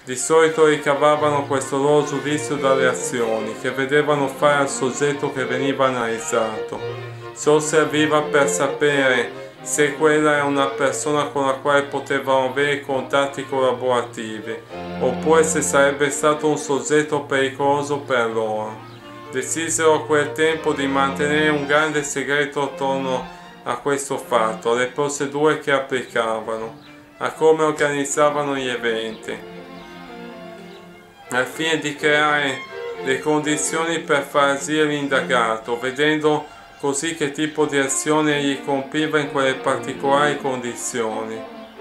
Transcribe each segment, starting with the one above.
Di solito ricavavano questo loro giudizio dalle azioni che vedevano fare al soggetto che veniva analizzato. Ciò serviva per sapere se quella è una persona con la quale potevano avere contatti collaborativi, oppure se sarebbe stato un soggetto pericoloso per loro. Decisero a quel tempo di mantenere un grande segreto attorno a questo fatto, alle procedure che applicavano, a come organizzavano gli eventi, al fine di creare le condizioni per far agire l'indagato, vedendo così che tipo di azione egli compiva in quelle particolari condizioni,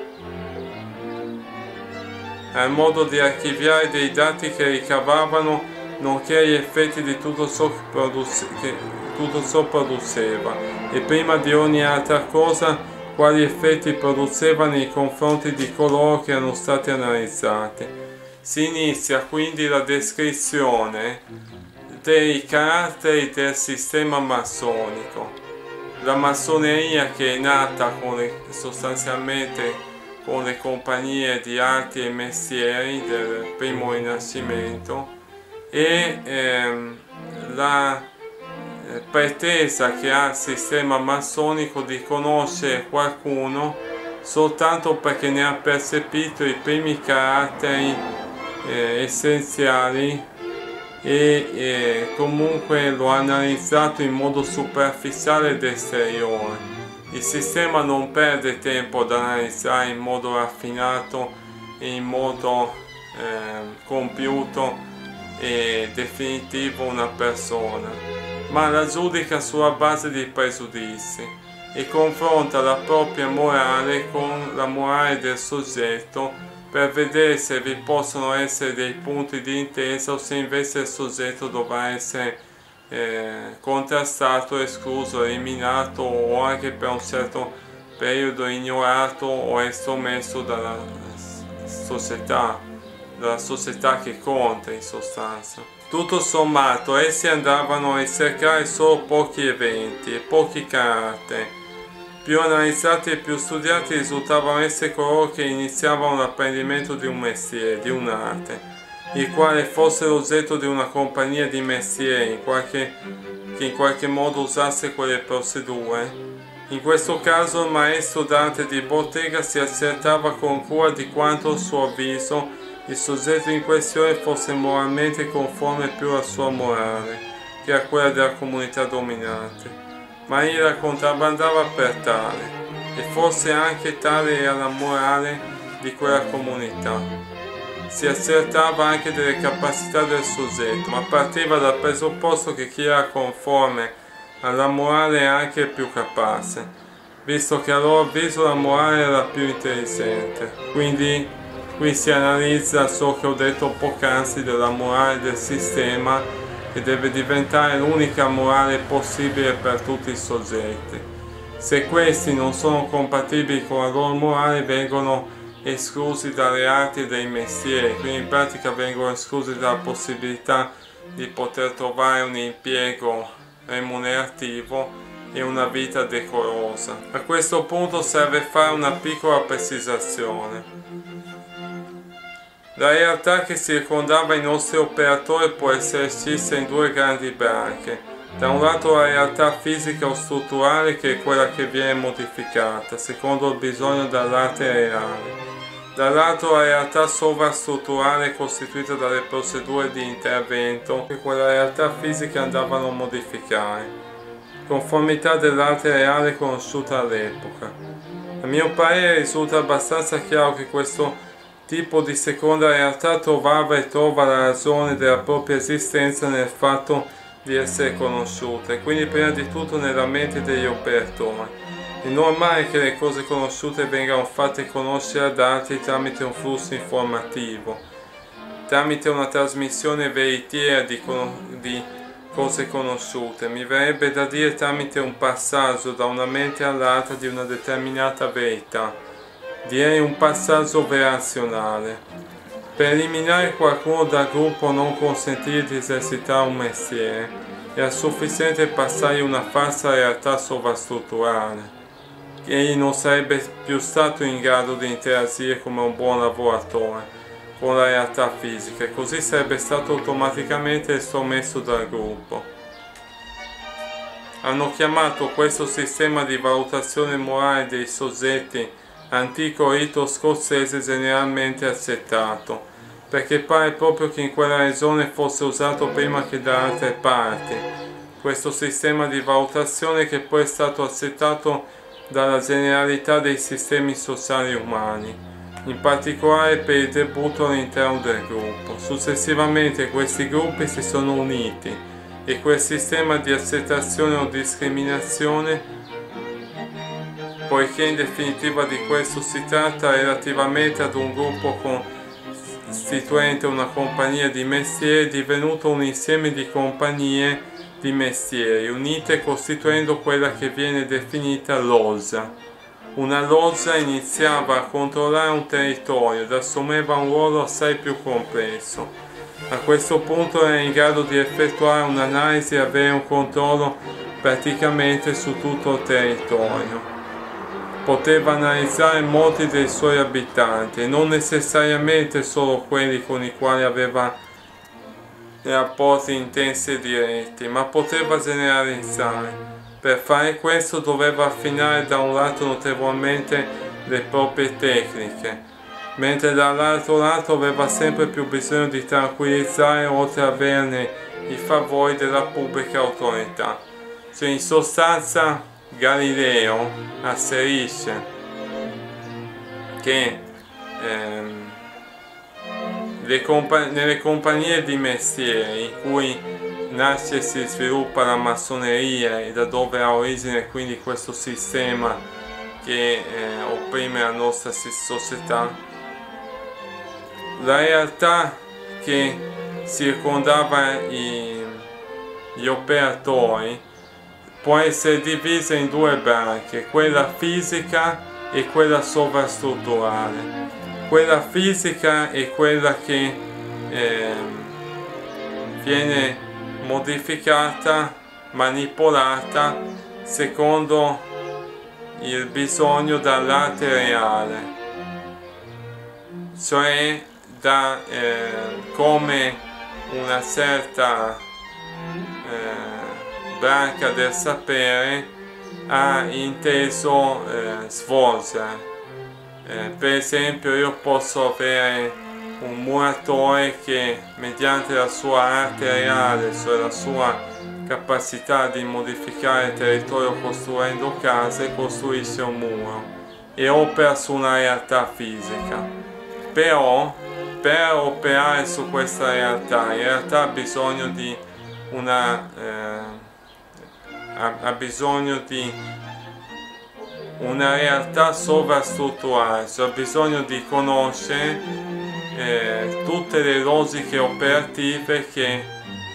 al modo di archiviare dei dati che ricavavano, nonché gli effetti di tutto ciò produceva, e prima di ogni altra cosa, quali effetti produceva nei confronti di coloro che erano stati analizzati. Si inizia quindi la descrizione dei caratteri del sistema massonico. La massoneria, che è nata sostanzialmente con le compagnie di arti e mestieri del primo Rinascimento, e la pretesa che ha il sistema massonico di conoscere qualcuno soltanto perché ne ha percepito i primi caratteri essenziali e comunque lo ha analizzato in modo superficiale ed esteriore. Il sistema non perde tempo ad analizzare in modo raffinato e in modo compiuto e definitivo una persona, ma la giudica sulla base di pregiudizi e confronta la propria morale con la morale del soggetto per vedere se vi possono essere dei punti di intesa o se invece il soggetto dovrà essere contrastato, escluso, eliminato o anche per un certo periodo ignorato o estromesso dalla società che conta in sostanza. Tutto sommato, essi andavano a ricercare solo pochi eventi e pochi caratteri. Più analizzati e più studiati risultavano essere coloro che iniziavano l'apprendimento di un mestiere, di un'arte, il quale fosse l'oggetto di una compagnia di mestieri che in qualche modo usasse quelle procedure. In questo caso il maestro d'arte di bottega si accertava con cura di quanto, a suo avviso, il soggetto in questione fosse moralmente conforme più alla sua morale che a quella della comunità dominante, ma egli la contrabbandava per tale, e forse anche tale era la morale di quella comunità. Si accertava anche delle capacità del soggetto, ma partiva dal presupposto che chi era conforme alla morale è anche il più capace, visto che a loro avviso la morale era più intelligente. Quindi qui si analizza ciò che ho detto poc'anzi della morale del sistema, che deve diventare l'unica morale possibile per tutti i soggetti. Se questi non sono compatibili con la loro morale, vengono esclusi dalle arti e dai mestieri, quindi in pratica vengono esclusi dalla possibilità di poter trovare un impiego remunerativo e una vita decorosa. A questo punto serve fare una piccola precisazione. La realtà che circondava i nostri operatori può essere scissa in due grandi branche. Da un lato la realtà fisica o strutturale, che è quella che viene modificata, secondo il bisogno dall'arte reale. Dall'altro la realtà sovrastrutturale, costituita dalle procedure di intervento che quella realtà fisica andavano a modificare. Conformità dell'arte reale conosciuta all'epoca. A mio parere risulta abbastanza chiaro che questo tipo di seconda realtà trovava e trova la ragione della propria esistenza nel fatto di essere conosciuta, e quindi prima di tutto nella mente degli operatori. È normale che le cose conosciute vengano fatte conoscere ad altri tramite un flusso informativo, tramite una trasmissione veritiera di cose conosciute, mi verrebbe da dire tramite un passaggio da una mente all'altra di una determinata verità. Direi un passaggio verazionale. Per eliminare qualcuno dal gruppo, non consentirgli di esercitare un mestiere, era sufficiente passargli una falsa realtà sovrastrutturale. Egli non sarebbe più stato in grado di interagire come un buon lavoratore. con la realtà fisica, e così sarebbe stato automaticamente estromesso dal gruppo. Hanno chiamato questo sistema di valutazione morale dei soggetti antico rito scozzese generalmente accettato, perché pare proprio che in quella regione fosse usato prima che da altre parti. Questo sistema di valutazione che poi è stato accettato dalla generalità dei sistemi sociali umani, in particolare per il debutto all'interno del gruppo. Successivamente questi gruppi si sono uniti e quel sistema di accettazione o discriminazione, poiché in definitiva di questo si tratta relativamente ad un gruppo costituente una compagnia di mestieri, è divenuto un insieme di compagnie di mestieri unite costituendo quella che viene definita loggia. Una loggia iniziava a controllare un territorio ed assumeva un ruolo assai più complesso. A questo punto era in grado di effettuare un'analisi e avere un controllo praticamente su tutto il territorio. Poteva analizzare molti dei suoi abitanti e non necessariamente solo quelli con i quali aveva rapporti intensi e diretti, ma poteva generalizzare. Per fare questo doveva affinare da un lato notevolmente le proprie tecniche, mentre dall'altro lato aveva sempre più bisogno di tranquillizzare oltre a averne i favori della pubblica autorità. Cioè, in sostanza Galileo asserisce che nelle compagnie di mestieri in cui nasce e si sviluppa la massoneria e da dove ha origine quindi questo sistema che opprime la nostra società, la realtà che circondava gli operatori può essere divisa in due branche, quella fisica e quella sovrastrutturale. Quella fisica è quella che viene modificata, manipolata secondo il bisogno dall'arte reale, cioè da come una certa branca del sapere ha inteso svolgere. Per esempio, io posso avere un muratore che mediante la sua arte reale, cioè la sua capacità di modificare il territorio costruendo case, costruisce un muro e opera su una realtà fisica. Però per operare su questa realtà, in realtà ha bisogno di una realtà sovrastrutturale, cioè ha bisogno di conoscere tutte le logiche operative che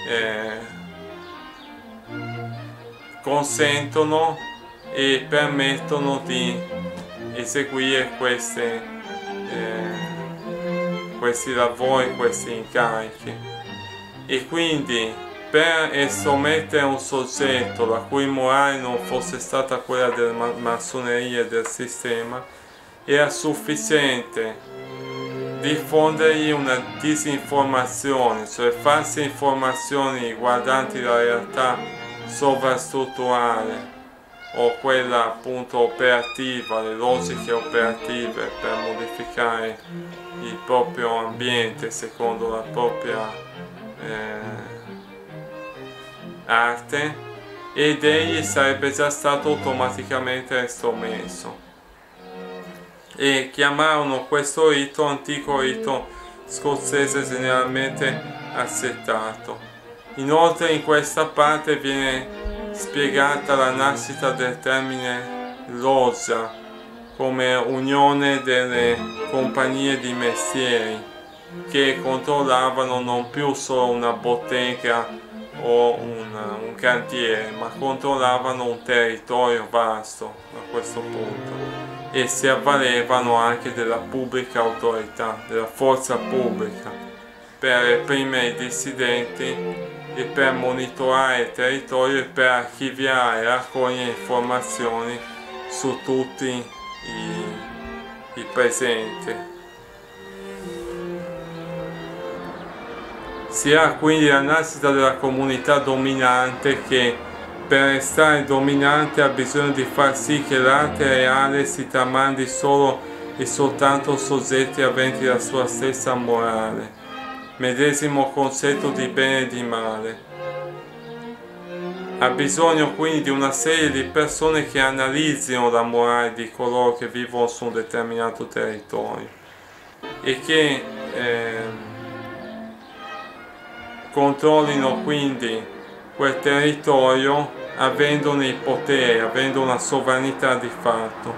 consentono e permettono di eseguire questi lavori, questi incarichi. E quindi per estromettere un soggetto la cui morale non fosse stata quella della massoneria e del sistema, era sufficiente diffondergli una disinformazione, cioè false informazioni riguardanti la realtà sovrastrutturale o quella appunto operativa, le logiche operative per modificare il proprio ambiente secondo la propria arte, ed egli sarebbe già stato automaticamente estromesso. E chiamarono questo rito antico rito scozzese generalmente accettato. Inoltre in questa parte viene spiegata la nascita del termine loggia come unione delle compagnie di mestieri che controllavano non più solo una bottega o un cantiere, ma controllavano un territorio vasto a questo punto e si avvalevano anche della pubblica autorità, della forza pubblica per reprimere i dissidenti e per monitorare il territorio e per archiviare e raccogliere informazioni su tutti i presenti. Si ha quindi la nascita della comunità dominante che per restare dominante ha bisogno di far sì che l'arte reale si tramandi solo e soltanto soggetti aventi la sua stessa morale, medesimo concetto di bene e di male. Ha bisogno quindi di una serie di persone che analizzino la morale di coloro che vivono su un determinato territorio e che controllino quindi quel territorio avendone il potere, avendo una sovranità di fatto.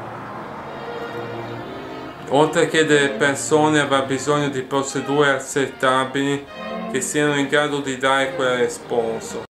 Oltre che delle persone avrà bisogno di procedure accettabili che siano in grado di dare quel responso.